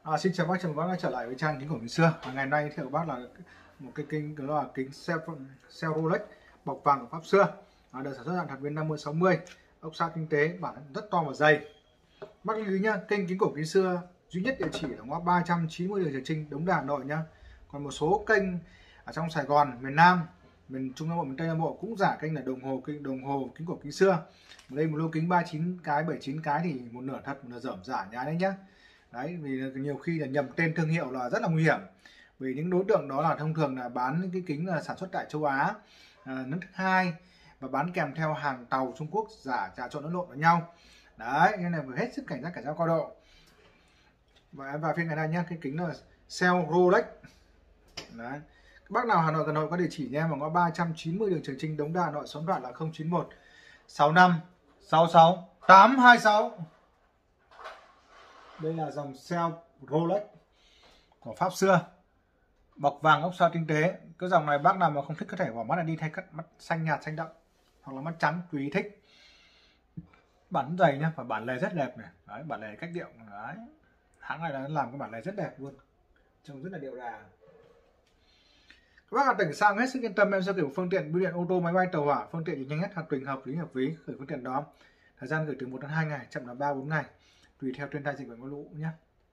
Xin chào bác, chào mừng bác đã trở lại với trang kính của ngày xưa. Ngày hôm nay thì của bác là một cái kính, đó là kính Cell Rolex bọc vàng của Pháp xưa, được sản xuất dạng thật viên 50-60, ốc sao tinh tế, bản rất to và dày. Bác lưu ý nhá, kênh kính cổ kính xưa duy nhất địa chỉ ở ngõ 390 đường Trường Trinh, Đống Đa, Hà Nội nhá. Còn một số kênh ở trong Sài Gòn, miền Nam, miền Trung Nam Bộ, miền Tây Nam Bộ cũng giả kênh là đồng hồ kính cổ kính xưa. Đây một lô kính 39 cái, 79 cái thì một nửa thật, một nửa dởm giả nhái đấy nhá. Đấy, vì nhiều khi là nhầm tên thương hiệu là rất là nguy hiểm. Vì những đối tượng đó là thông thường là bán cái kính là sản xuất tại châu Á nước thứ hai và bán kèm theo hàng tàu Trung Quốc giả trà trộn lẫn lộn với nhau. Đấy, nên là phải hết sức cảnh giác cao độ. Và phiên ngày nay nhá, cái kính là Cell Rolex. Đấy. Các bác nào Hà Nội Hà Nội có địa chỉ nha, vào ngõ 390 đường Trường Trinh, Đống Đa, Hà Nội, số điện thoại là 091 65 66 826. Đây là dòng Cell Rolex của Pháp xưa, bọc vàng ốc sao tinh tế. Cái dòng này bác nào mà không thích có thể bỏ mắt này đi thay cắt mắt xanh nhạt, xanh đậm hoặc là mắt trắng, tùy thích. Bản dày nhá, và bản lề rất đẹp này. Đấy, bản lề cách điệu. Đấy, hãng này đã làm cái bản lề rất đẹp luôn, trông rất là điệu đà. Các bác nào tỉnh sang hết sức yên tâm, em sẽ gửi phương tiện bưu điện ô tô, máy bay, tàu hỏa, phương tiện nhanh nhất, hợp tình, hợp lý, hợp phí gửi phương tiện đó. Thời gian gửi từ 1 đến 2 ngày, chậm là 3-4 ngày, tùy theo thiên tai dịch bệnh mưa lũ nhé.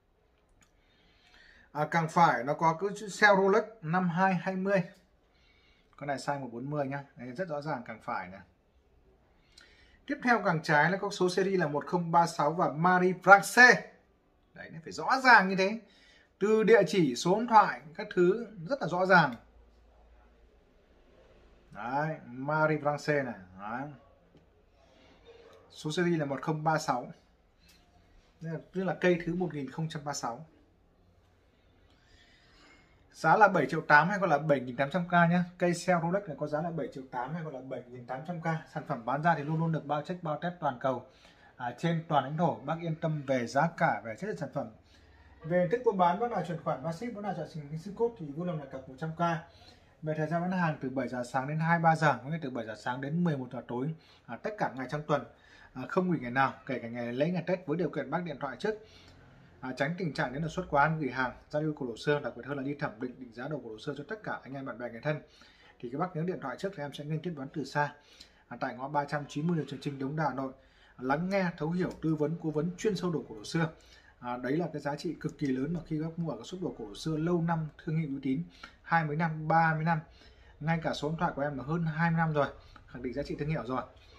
Càng phải nó có cái Cell Rolex 5220, con này size 140 nhá, đây rất rõ ràng càng phải này. Tiếp theo càng trái là có số series là 1036 và Marie France. Đấy, phải rõ ràng như thế, từ địa chỉ, số điện thoại, các thứ rất là rõ ràng. Đấy, Marie France này. Đấy. Số series là 1036, tức là cây thứ 1036. Giá là 7.8 triệu hay còn là 7.800k nhé. Cây Cell Rolex này có giá là 7.8 triệu hay còn là 7.800k. Sản phẩm bán ra thì luôn luôn được bao check, bao test toàn cầu trên toàn lãnh thổ. Bác yên tâm về giá cả, về chất lượng sản phẩm. Về hình thức buôn bán, bác nào chuyển khoản và ship, bác nào chọn trình ship code thì vui lòng đặt cọc 100k. Về thời gian bán hàng từ 7 giờ sáng đến 23 giờ, có nghĩa từ 7 giờ sáng đến 11 giờ tối, tất cả ngày trong tuần, không nghỉ ngày nào, kể cả ngày lễ, ngày Tết, với điều kiện bác điện thoại trước. Tránh tình trạng đến đột xuất quán gửi hàng giao lưu cổ đồ xưa, đặc biệt hơn là đi thẩm định định giá đồ cổ đồ xưa cho tất cả anh em bạn bè người thân. Thì các bác nhớ điện thoại trước thì em sẽ liên kết đoán từ xa, tại ngõ 390 đường Trường Trinh, Đống Đa, Hà Nội. Lắng nghe, thấu hiểu, tư vấn, cố vấn chuyên sâu đồ cổ đồ xưa. Đấy là cái giá trị cực kỳ lớn mà khi các mua ở các shop đồ cổ đồ xưa lâu năm, thương hiệu uy tín, 20 năm, 30 năm, ngay cả số điện thoại của em là hơn 20 năm rồi, khẳng định giá trị thương hiệu rồi.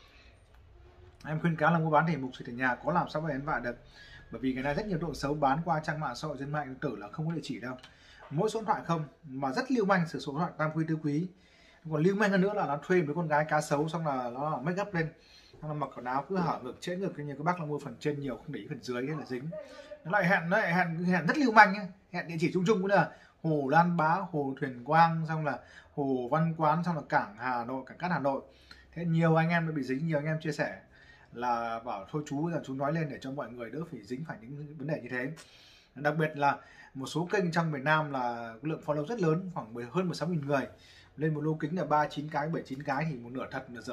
Em khuyên cáo là mua bán thì mục sử ở nhà, có làm sao mà đánh bại được. Bởi vì cái này rất nhiều đối tượng xấu bán qua trang mạng xã hội, trên mạng điện tử là không có địa chỉ đâu, mỗi số điện thoại không, mà rất lưu manh, sử số điện thoại tam quý tứ quý. Còn lưu manh hơn nữa là nó thuê với con gái cá sấu, xong là nó make up lên, xong là mặc quần áo cứ hở ngực, trễ ngực, như các bác là mua phần trên nhiều không để ý phần dưới là dính. Nó lại hẹn rất lưu manh nhá, hẹn địa chỉ chung cũng là Hồ Lan Bá, Hồ Thuyền Quang, xong là Hồ Văn Quán, xong là cảng Hà Nội, cảng Cát Hà Nội. Thế nhiều anh em đã bị dính, nhiều anh em chia sẻ là bảo thôi chú là chú nói lên để cho mọi người đỡ phải dính phải những vấn đề như thế. Đặc biệt là một số kênh trong miền Nam là lượng follow rất lớn, khoảng hơn 16.000 người, lên một lô kính là 39 cái, 79 cái thì một nửa thật là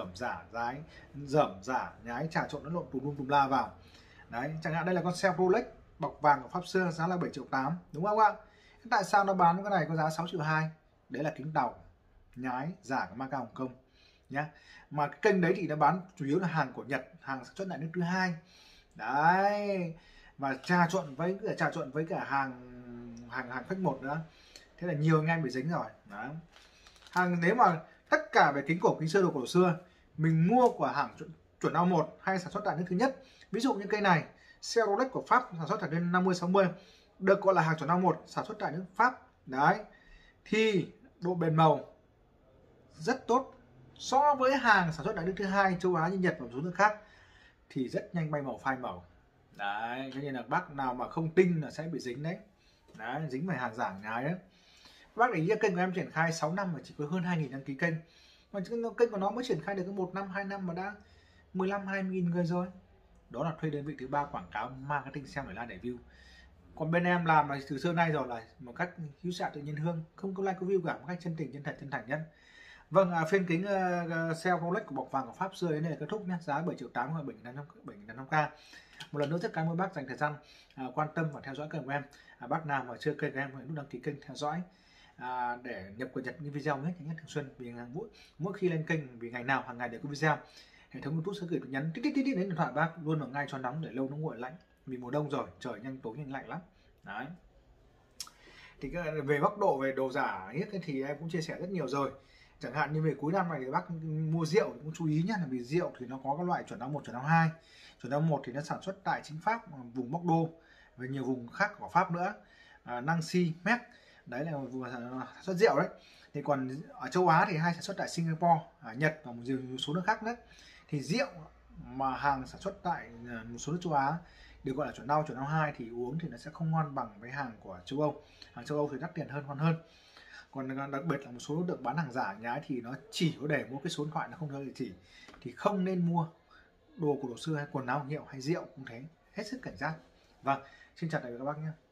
dởm giả nhái trà trộn lẫn lộn tùm la vào. Đấy, chẳng hạn đây là con Cell Rolex bọc vàng của Pháp xưa, giá là 7.8 triệu, đúng không ạ? Tại sao nó bán cái này có giá 6.2 triệu? Đấy là kính tàu nhái giả của Macau, Hồng Kông nhá. Mà cái kênh đấy thì nó bán chủ yếu là hàng của Nhật, hàng sản xuất tại nước thứ hai. Đấy, và trà trộn với cả hàng phách một nữa. Thế là nhiều anh em bị dính rồi. Đấy. Nếu mà tất cả về kính cổ kính xưa đồ cổ xưa mình mua của hàng chuẩn A1 hay sản xuất tại nước thứ nhất, ví dụ như cây này Cell Rolex của Pháp sản xuất tại đến 50-60, được gọi là hàng chuẩn A1 sản xuất tại nước Pháp. Đấy, thì độ bền màu rất tốt so với hàng sản xuất tại nước thứ hai châu Á như Nhật và một số nước khác, thì rất nhanh bay màu, phai màu. Đấy, cho nên là bác nào mà không tin là sẽ bị dính đấy. Đấy, dính phải hàng giả nhái đấy. Bác để ý kênh của em triển khai 6 năm mà chỉ có hơn 2.000 đăng ký kênh, mà kênh của nó mới triển khai được 1 năm 2 năm mà đã 15-20.000 người rồi. Đó là thuê đơn vị thứ ba quảng cáo marketing xem để like để view. Còn bên em làm là từ xưa nay rồi là một cách hữu xạ tự nhiên hương, không có like có view cả, một cách chân tình chân thật chân thành nhất. Vâng, phiên kính Cell Rolex của bọc vàng của Pháp xưa đến đây là kết thúc nhé. Giá 7.8 triệu hoặc 7.500k. Một lần nữa rất cảm ơn bác dành thời gian quan tâm và theo dõi kênh của em. Bác nào mà chưa kênh của em hãy nút đăng ký kênh theo dõi để nhập cập nhật những video nhất nhanh nhất thường xuyên. Vì mỗi khi lên kênh, vì ngày nào hàng ngày đều có video, hệ thống YouTube sẽ gửi tin nhắn tít tít đến điện thoại bác luôn ở ngay cho nóng, để lâu nó nguội lạnh. Vì mùa đông rồi, trời nhanh tối nhanh lạnh lắm. Đấy. Thì về góc độ về đồ giả hết thì em cũng chia sẻ rất nhiều rồi. Chẳng hạn như về cuối năm này thì bác mua rượu thì cũng chú ý nhé, là vì rượu thì nó có các loại chuẩn L1, chuẩn L2. Chuẩn L1 thì nó sản xuất tại chính Pháp, vùng Bordeaux và nhiều vùng khác của Pháp nữa, Nancy, Metz, đấy là vùng sản xuất rượu đấy. Thì còn ở châu Á thì hay sản xuất tại Singapore, Nhật và một số nước khác nữa. Thì rượu mà hàng sản xuất tại một số nước châu Á được gọi là chuẩn L, chuẩn L2 thì uống thì nó sẽ không ngon bằng với hàng của châu Âu. Hàng châu Âu thì đắt tiền hơn, ngon hơn. Còn đặc biệt là một số đối tượng bán hàng giả nhái thì nó chỉ có để mua cái số điện thoại, nó không theo địa chỉ, thì không nên mua đồ của đồ xưa hay quần áo hiệu hay rượu cũng thế, hết sức cảnh giác. Vâng, xin chào tạm biệt các bác nhé.